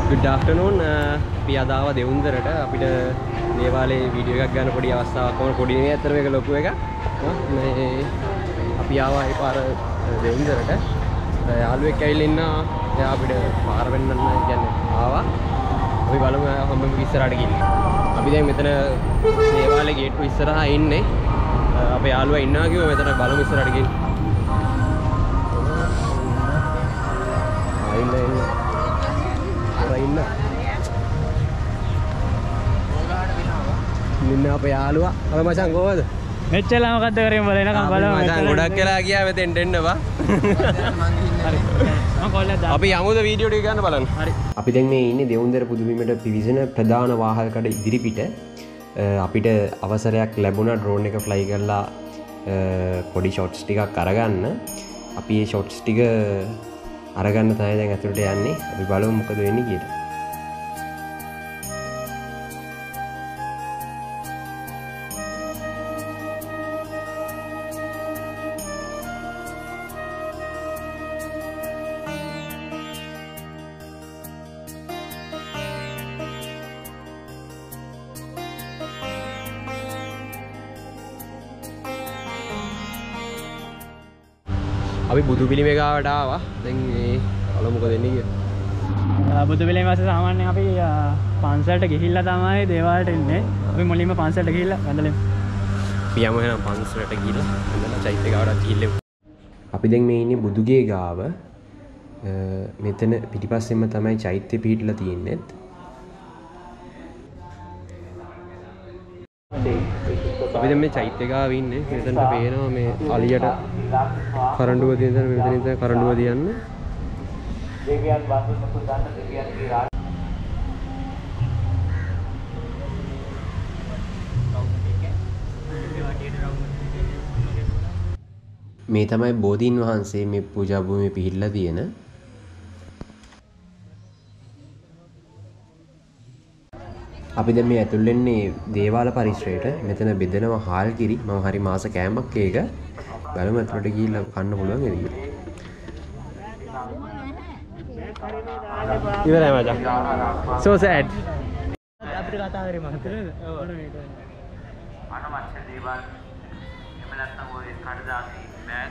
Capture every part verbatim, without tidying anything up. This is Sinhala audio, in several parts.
Good afternoon. අපි අද ආවා දෙවුන්දරට අපිට දේවාලේ වීඩියෝ එකක් ගන්න පොඩි අවස්ථාවක් වුණා. පොඩි නෙවෙයි අතර මේක ලොකු එකක්. මේ අපි ආවා ඒ පාර දෙවුන්දරට. යාළුවෙක් ඇවිල්ලා ඉන්නා. එයා අපිට පාර වෙන්නන්න කියන්නේ ආවා. අපි බලමු හම්බෙමු ඉස්සරහට ගිහින්. අපි දැන් මෙතන දේවාලේ ගේට්ටුව ඉස්සරහා ඉන්නේ. අපේ යාළුවා ඉන්නවා කිව්වා මෙතන බලමු ඉස්සරහට ගිහින්. ආ ඉන්නේ ඉන්නේ. ඉන්න ඉන්න අපේ යාළුවා අපේ මචං කොහොමද මෙච්චරම මොකද්ද කරේ බලනකම් බලමු මචං ගොඩක් වෙලා ගියා මෙතෙන්ට එන්න බා හරි මම කෝල් එකක් දාන්න අපි යමුද වීඩියෝ ටික ගන්න බලන්න හරි අපි දැන් මේ ඉන්නේ දෙවුන්දර පුදුබිමට පිවිසෙන ප්‍රධාන වාහල්කඩ ඉදිරිපිට අපිට අවසරයක් ලැබුණා ඩ්‍රෝන් එක ෆ්ලයි කරලා පොඩි ෂොට්ස් ටිකක් අරගන්න අපි මේ ෂොට්ස් ටික අරගන්න තමයි දැන් ඇතුළට යන්නේ අපි බලමු මොකද වෙන්නේ කියලා අපි බුදු පිළිමේ ගාවට ආවා. දැන් මේ බලමු මොකද වෙන්නේ කියලා. බුදු පිළිමේ වාසේ සාමාන්‍යයෙන් අපි පන්සලට ගිහිල්ලා තමයි දේවාලට එන්නේ. අපි මුලින්ම පන්සලට ගිහිල්ලා වැඳලෙමු. අපි යමු එහෙනම් පන්සලට ගිහිල්ලා වැඳලා චෛත්‍ය ගාවට ගිහිල්ලෙමු. අපි දැන් මේ ඉන්නේ බුදුගේ ගාව. මෙතන පිටිපස්සෙන්ම තමයි චෛත්‍ය පිහිටලා තියෙන්නේ. අපි දැන් මේ චෛත්‍ය ගාව ඉන්නේ. මෙතනට පේනවා මේ අලියට කරඬුව දින මෙතන ඉඳන් කරඬුව දියන්න. දෙවියන් වහන්සේ පුදාන්න දෙවියන්ගේ රාජ මේ තමයි බෝධීන් වහන්සේ මේ පූජා භූමියේ පිහිටලා තියෙන. අපි දැන් මේ ඇතුල් වෙන්නේ දේවාල පරිසරයට. මෙතන බෙදෙනවා හාල් කිරි. මම හරි මාස කෑමක් ඒක. බලමු ඇතුළට ගිහිල්ලා කන්න පුළුවන් නේද කියලා. ඉවරයි මචං. So sad. අපිට කතා කරේ මහත්තයෝ. ඕන මේක. අනවශ්‍ය දේවල් එහෙම නැත්නම් ඔය කඩදාසි bag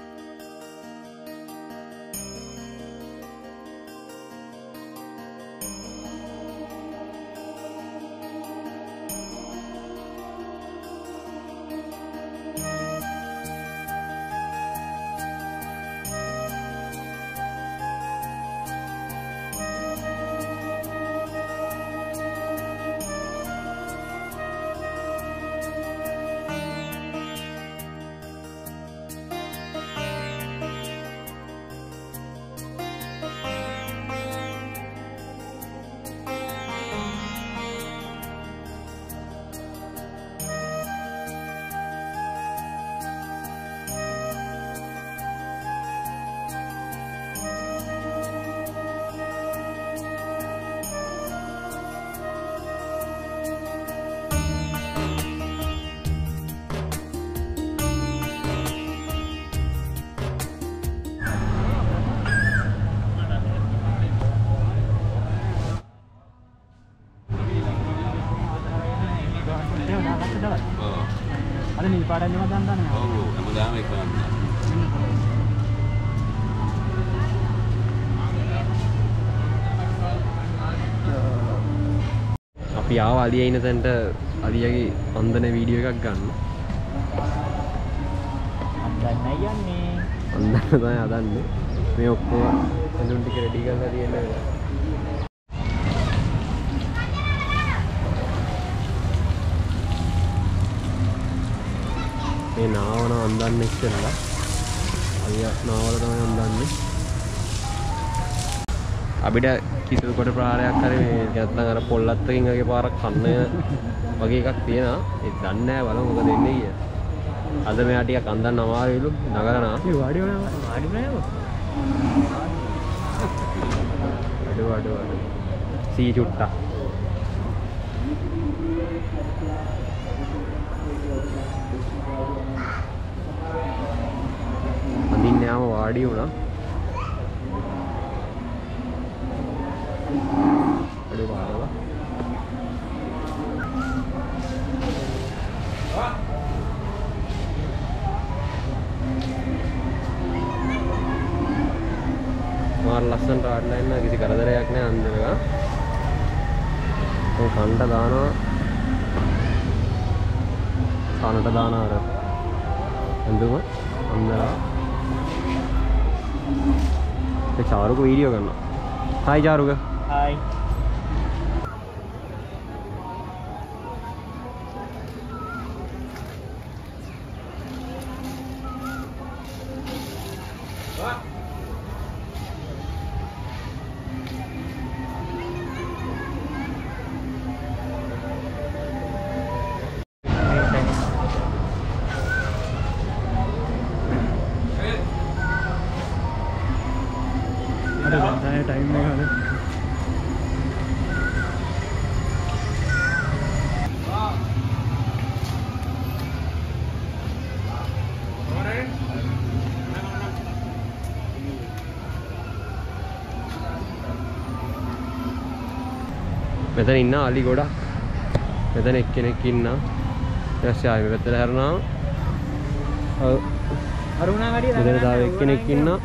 ada nih pada lima dandan ya. ඔව් හැමදාම එක ගන්න. අපි ආව අලිය ඉන්න තැනට අලියගේ වන්දන වීඩියෝ එකක් ගන්න. අන්දන්නයි යන්නේ. අන්දන්න තමයි හදන්නේ. මේ ඔක්කොම ඇඳුම් ටික රෙඩි කරලා තියෙනවා. මේ නාවන අන්දන්න ඉස්සෙල්ලා අලිය නාවල තමයි අන්දන්නේ. අපිට කිසිදු කොට ප්‍රහාරයක් හරි මේ නැත්නම් අර පොල්ලත්තකින් වගේ පාරක් කන්න වගේ එකක් තියෙනවා. ඒ දන්නේ නැහැ බලමු මොකද වෙන්නේ කියලා. අද මෙයා ටිකක් අන්දන්න අමාරුයිලු නගරනා. ඒ වාඩි වෙනවා වාඩි වෙනවා. අඩ අඩ අඩ. සී චුට්ටා. අඳින්න යාම වාඩි වුණා. මාර ලස්සනට වඩලා ඉන්න කිසි කරදරයක් නැහැ අන්දරක. මේ කණ්ඩ දානවා. කනට දානවා අර. අඳුම අන්දරා. ඒ චාරුක වීඩියෝ කරනවා. හායි චාරුක. හායි. टाइम में खाने මෙතන ඉන්න අලි ගොඩක්. මෙතන එක්කෙනෙක් ඉන්නවා. ඊට පස්සේ ආයෙ මෙතන හැරෙනවා. ඔව්. අරුණා වැඩි මෙතන තව එක්කෙනෙක් ඉන්නවා.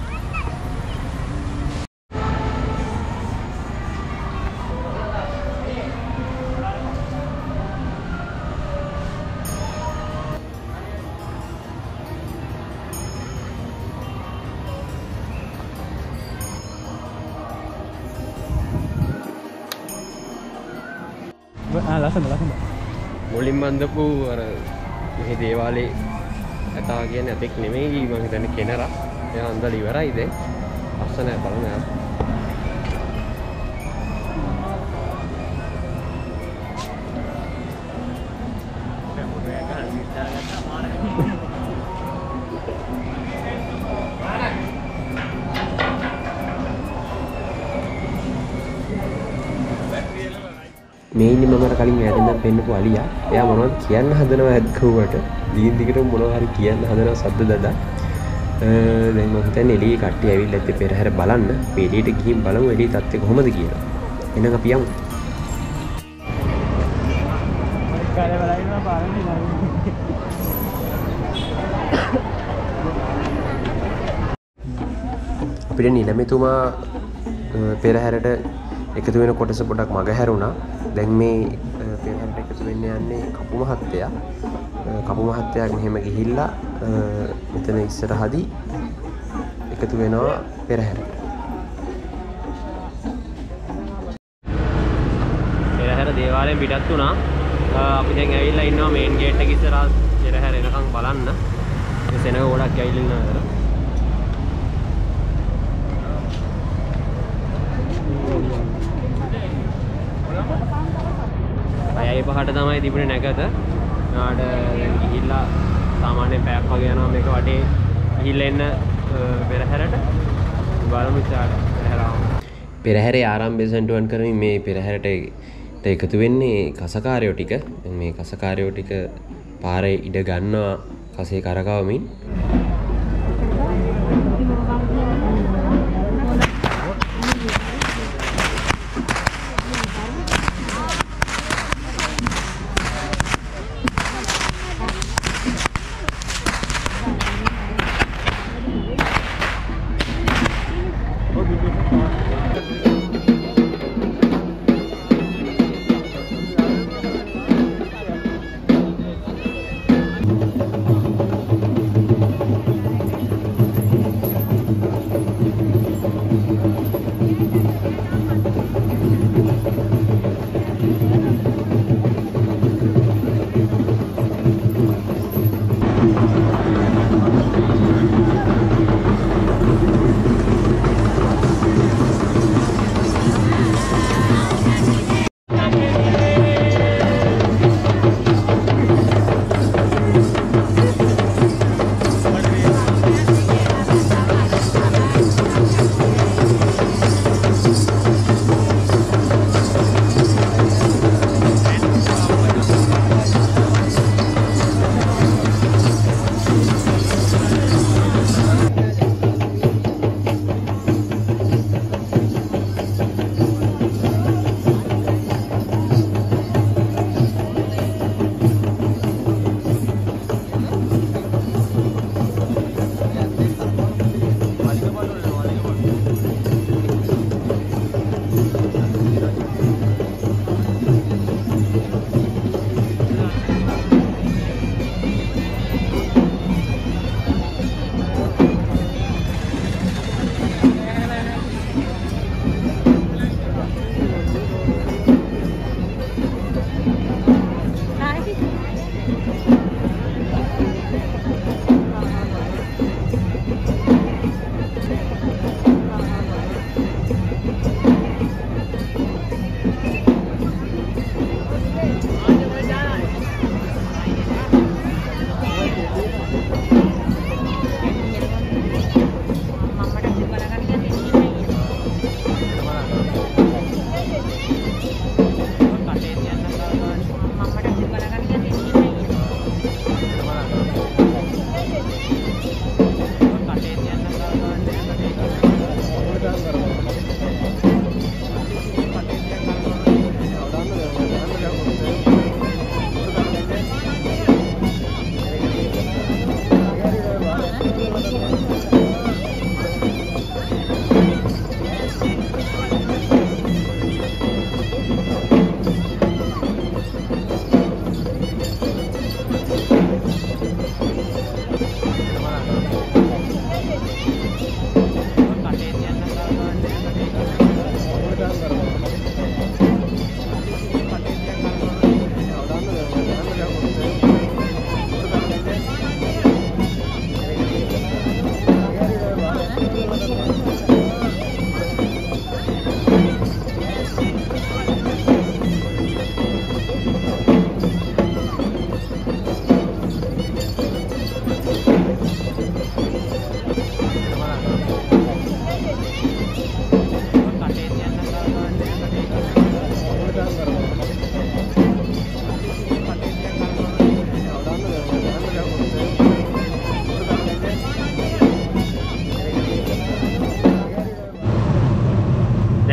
ආ ලස්සන ලස්සන. මුලින් බඳපු අර මේ දේවාලේ ඇතා කියන්නේ ඇතෙක් නෙමෙයි මම හිතන්නේ කෙනරා. එයා අන්දලා ඉවරයි දැන්. ලස්සනයි බලන්න යා. මේ ඉන්නේ මම අර කලින් ඈතින්දන් පෙන්නපු අලියා. එයා මොනවද කියන්න හදනවා ඇද්කුවට. දීන් දිගට මොනවා හරි කියන්න හදනවා සද්ද දදා. දැන් මම හිතන්නේ එළියේ කට්ටිය ඇවිල්ලා ඉතින් පෙරහැර බලන්න. අපි එළියට ගිහින් බලමු එළියේ තත්ත්වය කොහොමද කියලා. එහෙනම් අපි යමු. කාලේ බලන්න පාරන්නේ. අපිට නිලමෙතුමා පෙරහැරට එකතු වෙන කොටස පොඩක් මග හැරුණා. දැන් මේ පෙරහැරට එකතු වෙන්න යන්නේ කපු මහත්තයා. කපු මහත්තයා මෙහෙම ගිහිල්ලා මෙතන ඉස්සරහදී එකතු වෙනවා පෙරහැරට. පෙරහැර දේවාලයෙන් පිටත් වුණා. අපි දැන් ඇවිල්ලා ඉන්නවා මේන් ගේට් එක ඉස්සරහ පෙරහැර එනකන් බලන්න. ඒ සෙනග ගොඩක් ඇවිල්ලා ඉන්නවා. අයයි පහට තමයි තිබුණේ නැකත. නාඩ ගිහිල්ලා සාමාන්‍යයෙන් පැයක් වගේ යනවා මේක වටේ ගිහිල්ලා එන්න පෙරහැරට. බලමු ඉස්සරහට පෙරහැරාව. පෙරහැරේ ආරම්භය සෙන්ටුවන් කරමින් මේ පෙරහැරට එකතු වෙන්නේ කසකාරයෝ ටික. මේ කසකාරයෝ ටික පාරේ ඉඩ ගන්නවා කසේ කරකවමින්.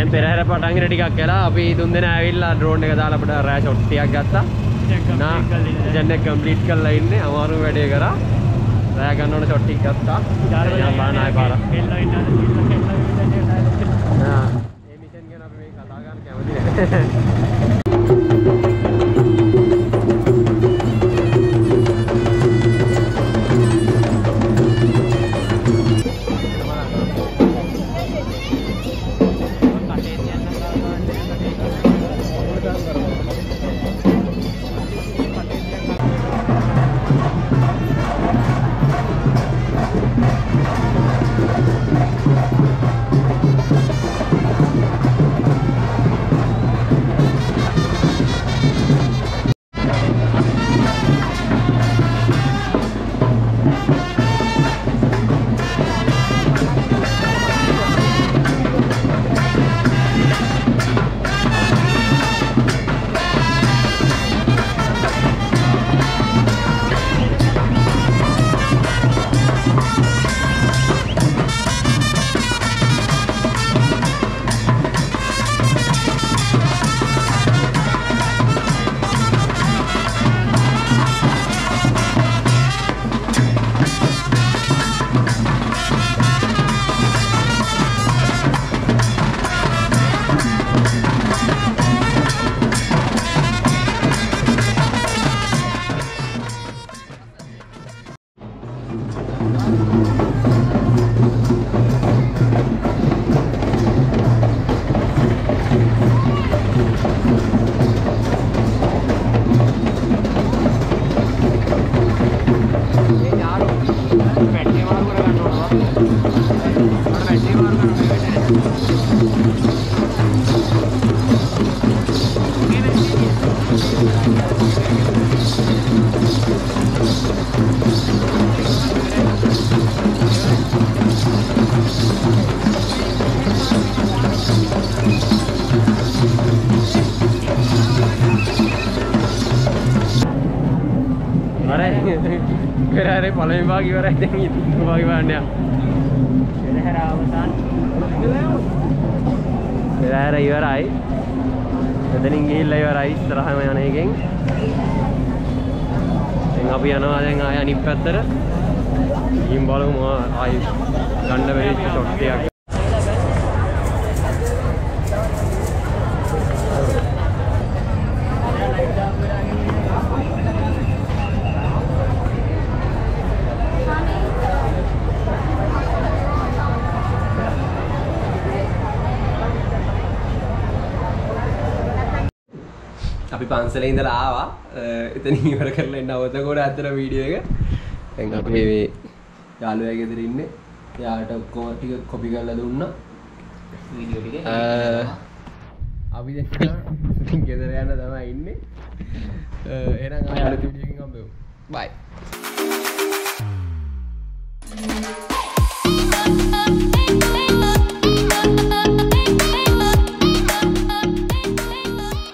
දැන් පෙරහැර පටන් ගෙන ටිකක් කළා. අපි තුන් දෙනා ඇවිල්ලා ඩ්‍රෝන් එක දාලා අපිට රෑ ෂොට් ටිකක් ගත්තා. නා දැන් එක කම්ප්ලීට් කරලා ඉන්නේ. අමාරු වැඩේ කරා. රෑ ගන්න ඕන ෂොට් ටික ගත්තා. ඊට බාන ආයි පාර. හෙල්ලා ඉන්න හෙල්ලා නා මේ මිෂන් ගැන අපි මේ කතා කරන්න කැමති නැහැ. පෙරහැරේ පළවෙනි භාගය ඉවරයි. දැන් ඊට භාගය බලන්න යන්න. පෙරහැර අවසන්. පෙරහැර ඉවරයි. එතනින් ගිහිල්ලා ඉවරයි ඉස්සරහම යන එකෙන්. දැන් අපි යනවා දැන් ආය අනිත් පැත්තට. ගිහින් බලමු ආයි ගන්න බැරි ෂොට් එකක්. අපි පන්සලේ ඉඳලා ආවා. එතන ඉවර කරලා එන්න අවතකොට අතර වීඩියෝ එක. දැන් අපි මේ යාළුවා ගෙදර ඉන්නේ. එයාට ඔක්කොම ටික කොපි කරලා දුන්නා. වීඩියෝ ටික. අපි දැන් ගෙදර යන්න තමයි ඉන්නේ. එහෙනම් ආයෙත් වීඩියෝ එකකින් හම්බෙමු. බයි.